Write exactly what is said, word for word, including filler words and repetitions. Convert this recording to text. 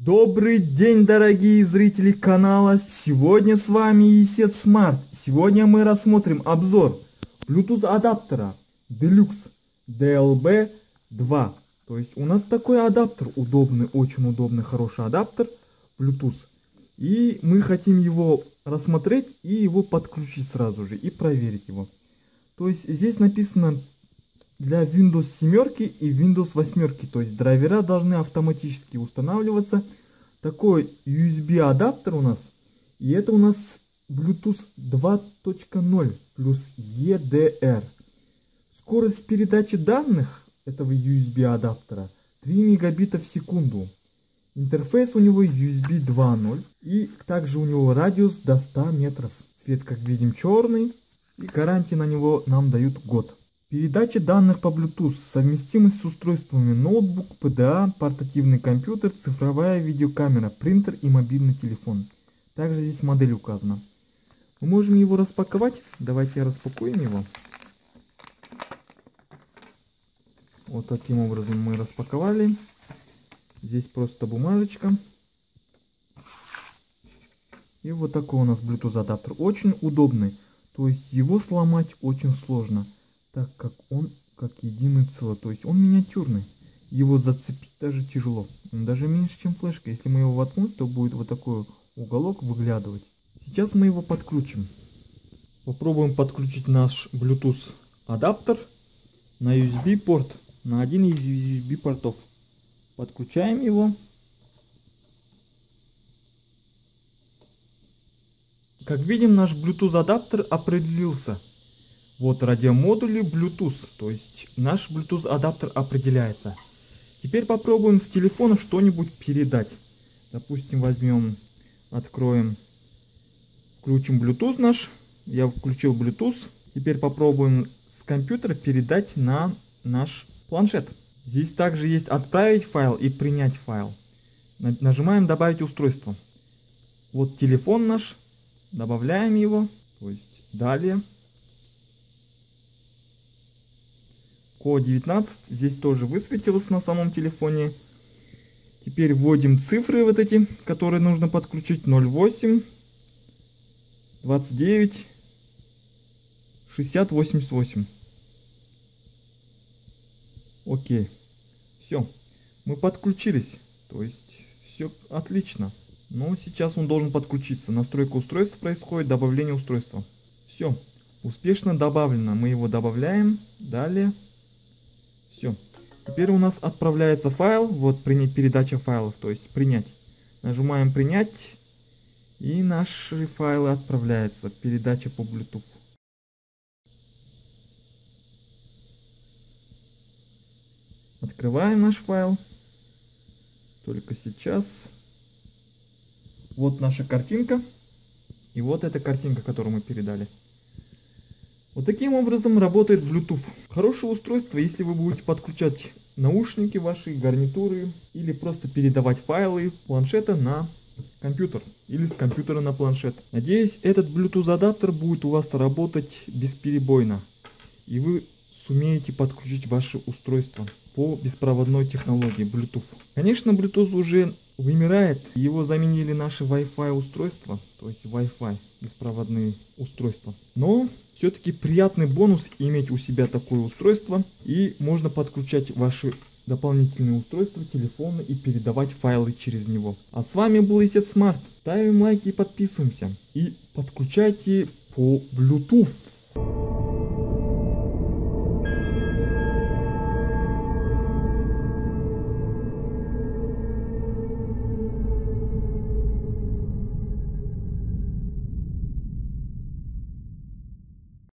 Добрый день, дорогие зрители канала! Сегодня с вами Есет Смарт. Сегодня мы рассмотрим обзор Bluetooth адаптера Deluxe ди эл би два. То есть у нас такой адаптер удобный, очень удобный, хороший адаптер Bluetooth. И мы хотим его рассмотреть и его подключить сразу же и проверить его. То есть здесь написано для Windows семь и Windows восемь, то есть драйвера должны автоматически устанавливаться. Такой ю эс би адаптер у нас, и это у нас Bluetooth два точка ноль плюс и ди ар. Скорость передачи данных этого ю эс би адаптера три мегабита в секунду. Интерфейс у него ю эс би два ноль, и также у него радиус до ста метров. Цвет, как видим, черный, и гарантии на него нам дают год. Передача данных по Bluetooth, совместимость с устройствами ноутбук, пи ди эй, портативный компьютер, цифровая видеокамера, принтер и мобильный телефон. Также здесь модель указана. Мы можем его распаковать. Давайте распакуем его. Вот таким образом мы распаковали. Здесь просто бумажечка. И вот такой у нас Bluetooth адаптер. Очень удобный. То есть его сломать очень сложно, так как он как единое целое, то есть он миниатюрный, его зацепить даже тяжело, он даже меньше, чем флешка. Если мы его воткнуть, то будет вот такой уголок выглядывать. Сейчас мы его подключим. Попробуем подключить наш Bluetooth адаптер на ю эс би порт, на один из ю эс би портов. Подключаем его. Как видим, наш Bluetooth адаптер определился. Вот радиомодули Bluetooth, то есть наш Bluetooth адаптер определяется. Теперь попробуем с телефона что-нибудь передать. Допустим, возьмем, откроем, включим Bluetooth наш. Я включил Bluetooth. Теперь попробуем с компьютера передать на наш планшет. Здесь также есть отправить файл и принять файл. Нажимаем добавить устройство. Вот телефон наш. Добавляем его. То есть далее. код девятнадцать здесь тоже высветилось на самом телефоне. Теперь вводим цифры вот эти, которые нужно подключить. ноль восемь двадцать девять шестьдесят восемьдесят восемь. Окей. Все. Мы подключились. То есть все отлично. Но сейчас он должен подключиться. Настройка устройства происходит, добавление устройства. Все. Успешно добавлено. Мы его добавляем. Далее. Все. Теперь у нас отправляется файл. Вот принять передача файлов. То есть принять. Нажимаем принять. И наши файлы отправляются. Передача по Bluetooth. Открываем наш файл. Только сейчас. Вот наша картинка. И вот эта картинка, которую мы передали. Вот таким образом работает Bluetooth. Хорошее устройство, если вы будете подключать наушники ваши, гарнитуры, или просто передавать файлы с планшета на компьютер, или с компьютера на планшет. Надеюсь, этот Bluetooth адаптер будет у вас работать бесперебойно, и вы сумеете подключить ваше устройство по беспроводной технологии Bluetooth. Конечно, Bluetooth уже вымирает, его заменили наши Wi-Fi устройства, то есть Wi-Fi беспроводные устройства. Но все-таки приятный бонус иметь у себя такое устройство, и можно подключать ваши дополнительные устройства, телефоны и передавать файлы через него. А с вами был Есет Смарт. Ставим лайки и подписываемся. И подключайте по Bluetooth.